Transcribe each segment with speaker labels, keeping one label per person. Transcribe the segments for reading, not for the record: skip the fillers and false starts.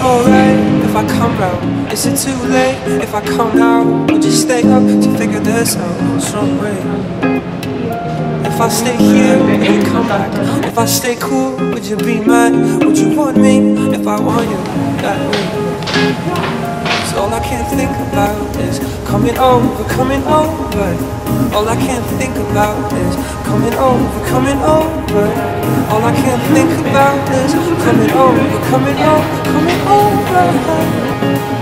Speaker 1: alright if I come round? Is it too late if I come now? Would you stay up to figure this out some way? If I stay here, would you come back? If I stay cool, would you be mad? Would you want me if I want you that way? So all I can think about is coming over, coming over. All I can think about is coming over, coming over. All I can think about is coming over, coming over, coming over.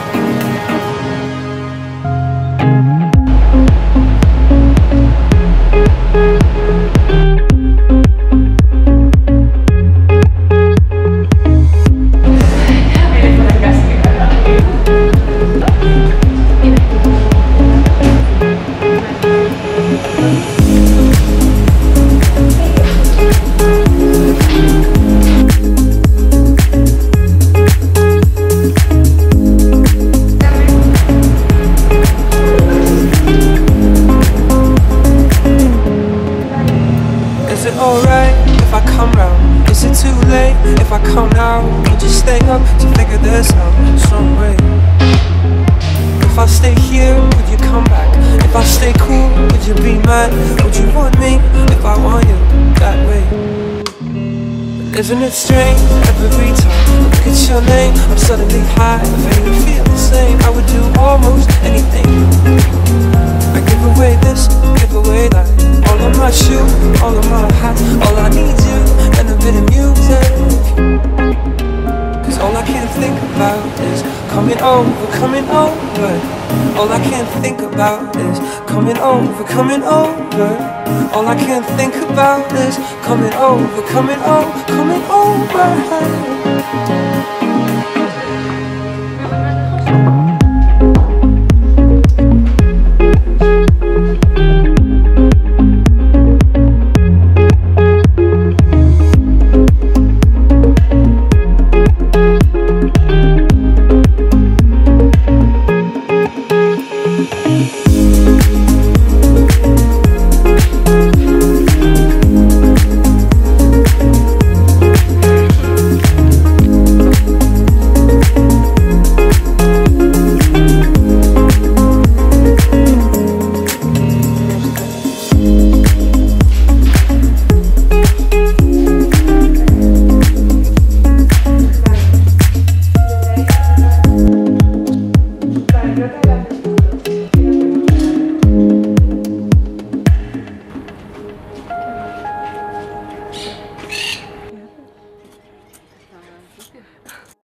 Speaker 1: Is it alright if I come round? Is it too late if I come now? Would you stay up to figure this out some way? If I stay here, would you come back? If I stay cool, would you be mad? Would you want me if I want you that way? And isn't it strange every time I look at your name, I'm suddenly high, if you feel the same, I would do almost anything. I give away this, give away that. All of my shoes, all of my hats, all I need you and a bit of music. Cause all I can think about is coming over, coming over. All I can think about is coming over, coming over. All I can think about is coming over, coming over, coming over.